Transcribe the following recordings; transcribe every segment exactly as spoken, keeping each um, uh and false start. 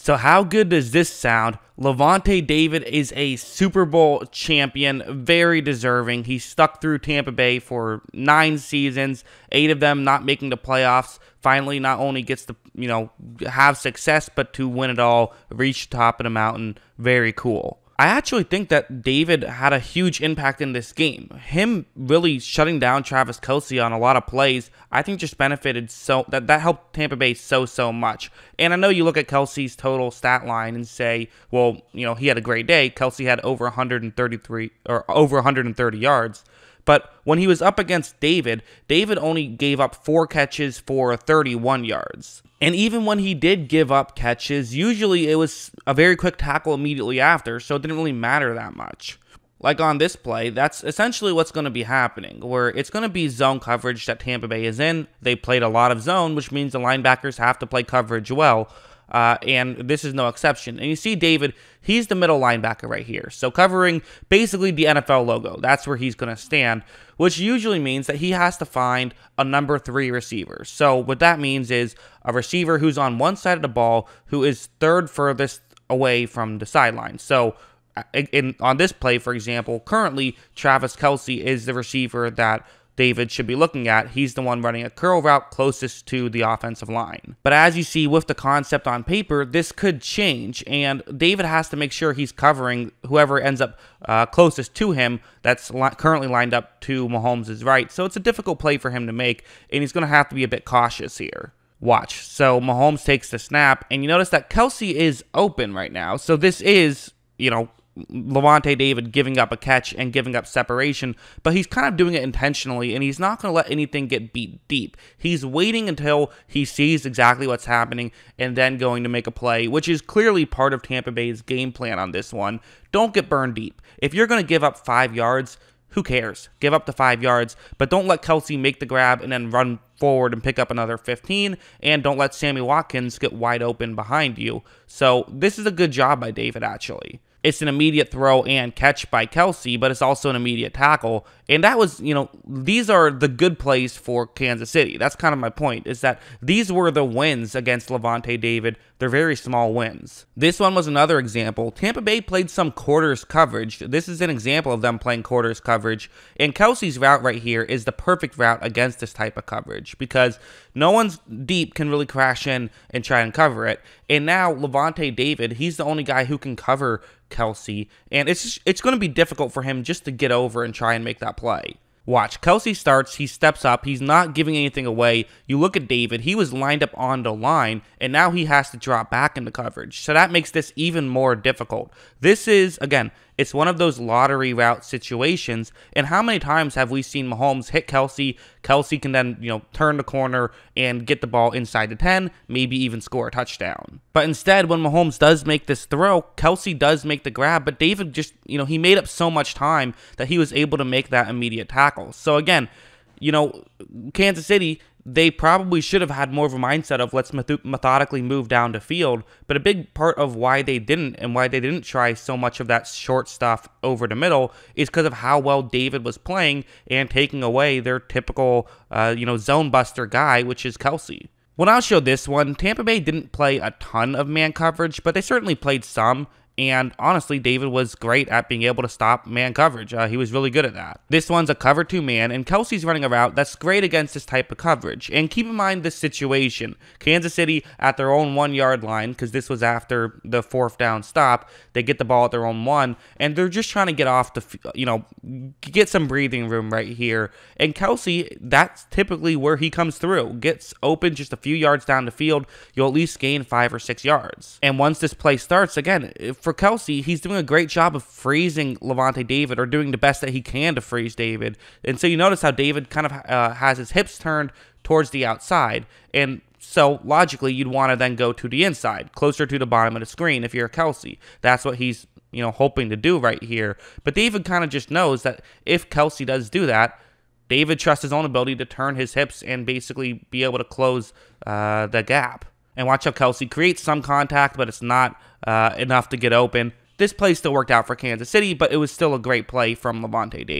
So how good does this sound? Lavonte David is a Super Bowl champion, very deserving. He stuck through Tampa Bay for nine seasons, eight of them not making the playoffs. Finally, not only gets to, you know, have success, but to win it all, reach the top of the mountain. Very cool. I actually think that David had a huge impact in this game. Him really shutting down Travis Kelce on a lot of plays, I think just benefited so that that helped Tampa Bay so so much. And I know you look at Kelce's total stat line and say, well, you know, he had a great day. Kelce had over one hundred thirty-three or over one hundred thirty yards. But when he was up against David, David only gave up four catches for thirty-one yards. And even when he did give up catches, usually it was a very quick tackle immediately after, so it didn't really matter that much. Like on this play, that's essentially what's going to be happening, where it's going to be zone coverage that Tampa Bay is in. They played a lot of zone, which means the linebackers have to play coverage well. Uh, and this is no exception. And you see David, he's the middle linebacker right here. So covering basically the N F L logo. That's where he's going to stand, which usually means that he has to find a number three receiver. So what that means is a receiver who's on one side of the ball who is third furthest away from the sideline. So in, on this play, for example, currently Travis Kelce is the receiver that David should be looking at. He's the one running a curl route closest to the offensive line. But as you see with the concept on paper, this could change, and David has to make sure he's covering whoever ends up uh, closest to him that's li currently lined up to Mahomes' right. So it's a difficult play for him to make, and he's going to have to be a bit cautious here. Watch. So Mahomes takes the snap, and you notice that Kelce is open right now. So this is, you know, Lavonte David giving up a catch and giving up separation, but he's kind of doing it intentionally, and he's not going to let anything get beat deep. He's waiting until he sees exactly what's happening and then going to make a play, which is clearly part of Tampa Bay's game plan on this one. Don't get burned deep. If you're going to give up five yards, who cares? Give up the five yards, but don't let Kelce make the grab and then run forward and pick up another fifteen, and don't let Sammy Watkins get wide open behind you. So this is a good job by David, actually. It's an immediate throw and catch by Kelce, but it's also an immediate tackle. And that was, you know, these are the good plays for Kansas City. That's kind of my point, is that these were the wins against Lavonte David. They're very small wins. This one was another example. Tampa Bay played some quarters coverage. This is an example of them playing quarters coverage. And Kelce's route right here is the perfect route against this type of coverage because no one's deep can really crash in and try and cover it. And now Lavonte David, he's the only guy who can cover Kelce, and it's just, it's going to be difficult for him just to get over and try and make that play. Watch, Kelce starts, he steps up, he's not giving anything away. You look at David, he was lined up on the line, and now he has to drop back into coverage. So that makes this even more difficult. This is, again, it's one of those lottery route situations, and how many times have we seen Mahomes hit Kelce? Kelce can then, you know, turn the corner and get the ball inside the ten, maybe even score a touchdown. But instead, when Mahomes does make this throw, Kelce does make the grab, but David just, you know, he made up so much time that he was able to make that immediate tackle. So again, you know, Kansas City, they probably should have had more of a mindset of let's methodically move down the field, but a big part of why they didn't and why they didn't try so much of that short stuff over the middle is because of how well David was playing and taking away their typical, uh, you know, zone buster guy, which is Kelce. When I'll show this one, Tampa Bay didn't play a ton of man coverage, but they certainly played some. And honestly, David was great at being able to stop man coverage. Uh, he was really good at that. This one's a cover two man, and Kelce's running a route that's great against this type of coverage. And keep in mind this situation. Kansas City at their own one-yard line, because this was after the fourth down stop. They get the ball at their own one, and they're just trying to get off the, you know, get some breathing room right here. And Kelce, that's typically where he comes through. Gets open just a few yards down the field, you'll at least gain five or six yards. And once this play starts, again, for Kelce, he's doing a great job of freezing Lavonte David, or doing the best that he can to freeze David. And so you notice how David kind of uh, has his hips turned towards the outside, and so logically you'd want to then go to the inside, closer to the bottom of the screen if you're Kelce. That's what he's, you know, hoping to do right here. But David kind of just knows that if Kelce does do that, David trusts his own ability to turn his hips and basically be able to close uh, the gap. And watch how Kelce creates some contact, but it's not uh, enough to get open. This play still worked out for Kansas City, but it was still a great play from Lavonte David.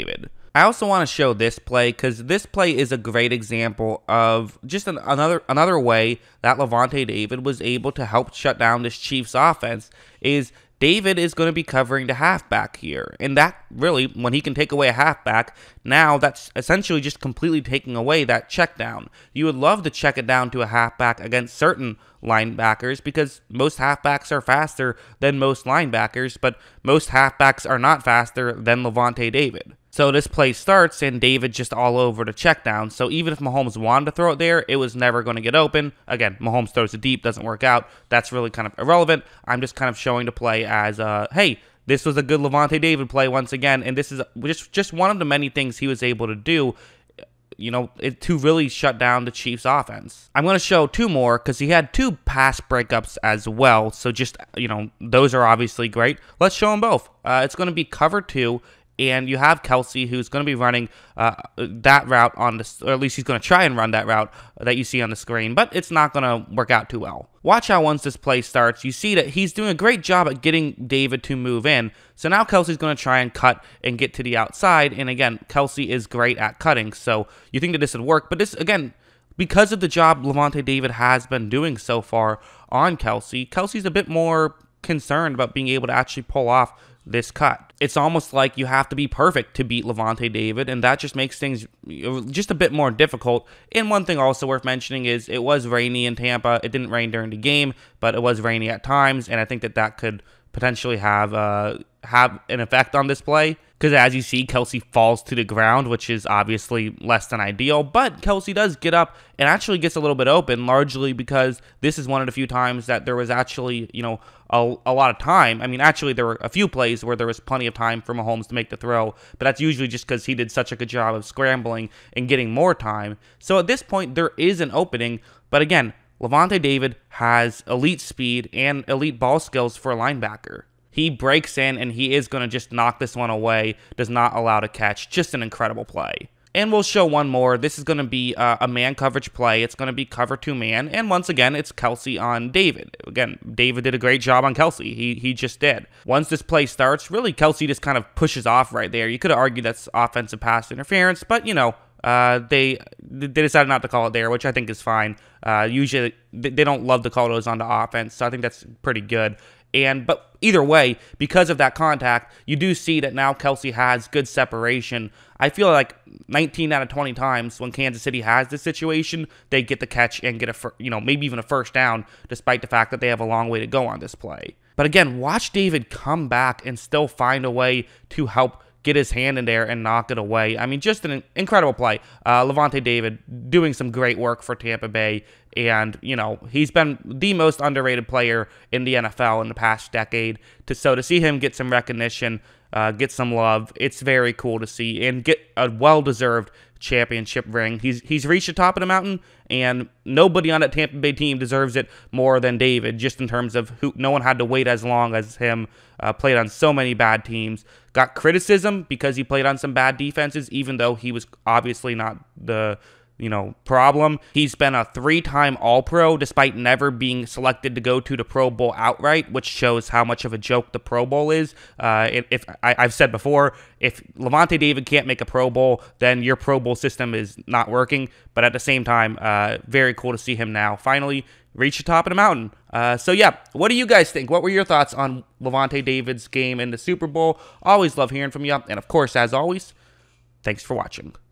I also want to show this play because this play is a great example of just an, another another way that Lavonte David was able to help shut down this Chiefs offense. Is David is going to be covering the halfback here, and that really, when he can take away a halfback, now that's essentially just completely taking away that check down. You would love to check it down to a halfback against certain linebackers because most halfbacks are faster than most linebackers, but most halfbacks are not faster than Lavonte David. So this play starts, and David just all over the check down. So even if Mahomes wanted to throw it there, it was never going to get open. Again, Mahomes throws it deep, doesn't work out. That's really kind of irrelevant. I'm just kind of showing the play as, uh, hey, this was a good Lavonte David play once again, and this is just, just one of the many things he was able to do, you know, it, to really shut down the Chiefs offense. I'm going to show two more because he had two pass breakups as well. So just, you know, those are obviously great. Let's show them both. Uh, it's going to be cover two. And you have Kelce, who's going to be running uh, that route on the, or at least he's going to try and run that route that you see on the screen, but it's not going to work out too well. Watch how once this play starts, you see that he's doing a great job at getting David to move in. So now Kelce's going to try and cut and get to the outside. And again, Kelce is great at cutting. So you think that this would work, but this, again, because of the job Lavonte David has been doing so far on Kelce, Kelce's a bit more concerned about being able to actually pull off this cut. It's almost like you have to be perfect to beat Lavonte David, and that just makes things just a bit more difficult. And one thing also worth mentioning is it was rainy in Tampa. It didn't rain during the game, but it was rainy at times, and I think that that could potentially have uh, have an effect on this play. Because as you see, Kelce falls to the ground, which is obviously less than ideal. But Kelce does get up and actually gets a little bit open, largely because this is one of the few times that there was actually, you know, a, a lot of time. I mean, actually, there were a few plays where there was plenty of time for Mahomes to make the throw. But that's usually just because he did such a good job of scrambling and getting more time. So at this point, there is an opening. But again, Lavonte David has elite speed and elite ball skills for a linebacker. He breaks in, and he is going to just knock this one away, does not allow to catch. Just an incredible play. And we'll show one more. This is going to be uh, a man coverage play. It's going to be cover two man. And once again, it's Kelce on David. Again, David did a great job on Kelce. He he just did. Once this play starts, really, Kelce just kind of pushes off right there. You could have argued that's offensive pass interference, but, you know, uh, they they decided not to call it there, which I think is fine. Uh, usually, they don't love to call those on the offense, so I think that's pretty good. And but either way, because of that contact, you do see that now Kelce has good separation. I feel like nineteen out of twenty times when Kansas City has this situation, they get the catch and get a fir- you know maybe even a first down, despite the fact that they have a long way to go on this play. But again, watch David come back and still find a way to help get his hand in there and knock it away. I mean, just an incredible play. Uh, Lavonte David doing some great work for Tampa Bay. And, you know, he's been the most underrated player in the N F L in the past decade. To, so to see him get some recognition, uh, get some love, it's very cool to see. And get a well-deserved championship ring. He's he's reached the top of the mountain, and nobody on that Tampa Bay team deserves it more than David, just in terms of who no one had to wait as long as him, uh, played on so many bad teams, got criticism because he played on some bad defenses, even though he was obviously not the you know, problem. He's been a three-time All-Pro despite never being selected to go to the Pro Bowl outright, which shows how much of a joke the Pro Bowl is. Uh, if, if I, I've said before, if Lavonte David can't make a Pro Bowl, then your Pro Bowl system is not working. But at the same time, uh, very cool to see him now finally reach the top of the mountain. Uh, so yeah, what do you guys think? What were your thoughts on Lavonte David's game in the Super Bowl? Always love hearing from you. And of course, as always, thanks for watching.